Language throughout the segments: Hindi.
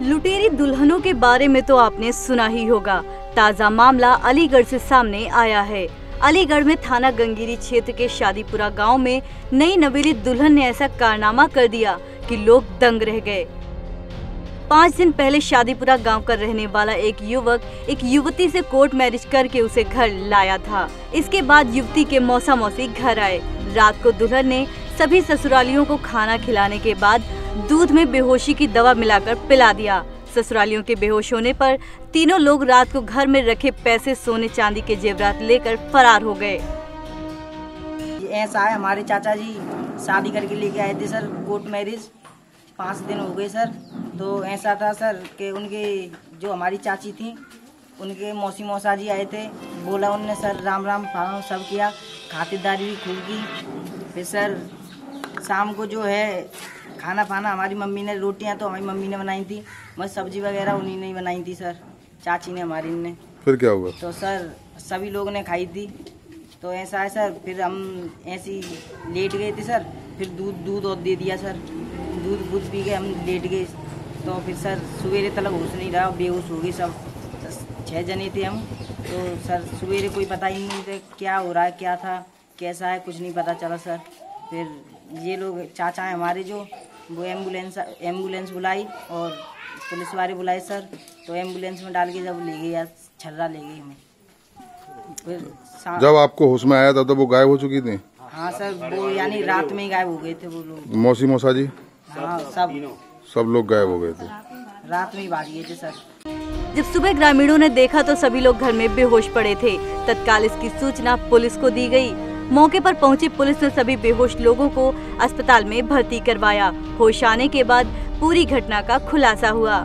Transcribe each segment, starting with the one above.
लुटेरी दुल्हनों के बारे में तो आपने सुना ही होगा। ताज़ा मामला अलीगढ़ से सामने आया है। अलीगढ़ में थाना गंगीरी क्षेत्र के शादीपुरा गांव में नई नवेली दुल्हन ने ऐसा कारनामा कर दिया कि लोग दंग रह गए। 5 दिन पहले शादीपुरा गांव का रहने वाला एक युवक एक युवती से कोर्ट मैरिज करके उसे घर लाया था। इसके बाद युवती के मौसा मौसी घर आए। रात को दुल्हन ने सभी ससुरालियों को खाना खिलाने के बाद दूध में बेहोशी की दवा मिलाकर पिला दिया। ससुरालियों के बेहोश होने पर तीनों लोग रात को घर में रखे पैसे, सोने चांदी के जेवरात लेकर फरार हो गए। ऐसा है, हमारे चाचा जी शादी करके लेके आए थे सर, कोर्ट मैरिज 5 दिन हो गए सर। तो ऐसा था सर कि उनके जो हमारी चाची थी उनके मौसी मौसा जी आए थे। बोला उनने सर राम राम फाम सब किया, खातिरदारी भी खूब की। फिर सर शाम को जो है खाना पाना हमारी मम्मी ने, रोटियां तो हमारी मम्मी ने बनाई थी, मगर सब्जी वगैरह उन्हीं ने बनाई थी सर, चाची ने हमारी ने। फिर क्या हुआ? तो सर सभी लोगों ने खाई थी। तो ऐसा है सर, फिर हम ऐसी लेट गए थे सर। फिर दूध और दे दिया सर, दूध पी के हम लेट गए। तो फिर सर सवेरे तक होश नहीं रहा, बेहोश हो गए सब। 6 जने थे हम। तो सर सवेरे कोई पता ही नहीं था क्या हो रहा है, क्या था, कैसा है, कुछ नहीं पता चला सर। फिर ये लोग चाचा हैं हमारे जो, वो एम्बुलेंस बुलाई और पुलिस वाले बुलाए सर। तो एम्बुलेंस में डाल के जब ले गई, या छर्रा ले गई हमें। फिर जब आपको होश में आया था तो वो गायब हो चुकी थी? हाँ सर, वो यानी रात में ही गायब हो गए थे वो लोग। मौसी मौसा जी? हाँ, सब लोग गायब हो गए थे, रात में ही भाग गए थे सर। जब सुबह ग्रामीणों ने देखा तो सभी लोग घर में बेहोश पड़े थे। तत्काल इसकी सूचना पुलिस को दी गई। मौके पर पहुंची पुलिस ने सभी बेहोश लोगों को अस्पताल में भर्ती करवाया। होश आने के बाद पूरी घटना का खुलासा हुआ।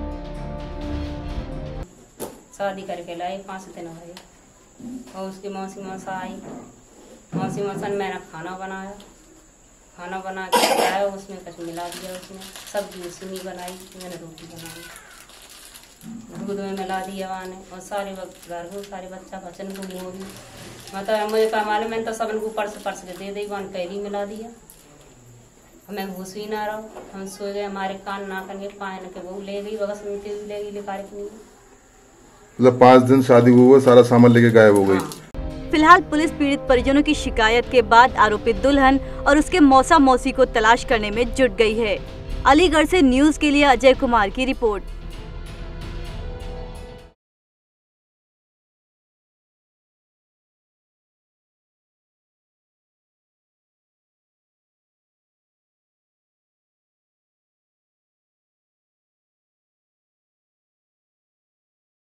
शादी करके लाई 5 दिन हो गए और उसकी मौसी मौसा आई। मौसी मौसा ने मैंने खाना बनाया, खाना बना के खाया, उसमें कुछ मिला दिया, उसमें सब्जी उसमें बनाई, मैंने रोटी बनाई, दूध में मिला दिया वाने, और सारे घर को सारे बच्चा बच्चन को मुँह भी मतलब मुझे कहा मालूम, मैंने तो सब इनको परस के दे दी, वन पहली मिला दिया। हमें घूस ही ना रहो, हम सो गए, हमारे कान ना करके पाए के वो ले गई, बगस में ले गई, लिखा रखनी। मतलब 5 दिन शादी हुआ, सारा सामान लेके गायब हो गई। हाँ। फिलहाल पुलिस पीड़ित परिजनों की शिकायत के बाद आरोपित दुल्हन और उसके मौसा मौसी को तलाश करने में जुट गई है। अलीगढ़ से न्यूज़ के लिए अजय कुमार की रिपोर्ट।